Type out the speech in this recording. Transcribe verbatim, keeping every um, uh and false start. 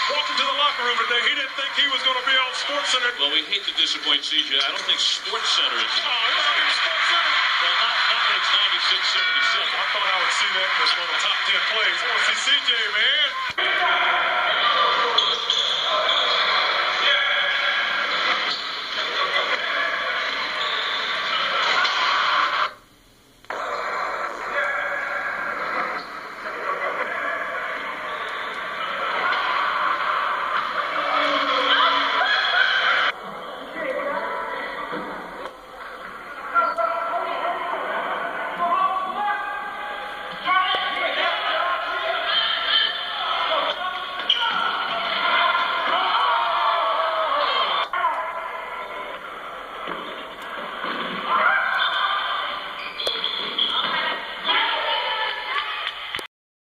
walking to the locker room today. He didn't think he was going to be on SportsCenter. Well, we hate to disappoint C J. I don't think SportsCenter is. Oh, you don't think SportsCenter? Well, not, not when it's ninety-six seventy-seven. I thought I would see that as one of the top ten plays. I want to see C J, man.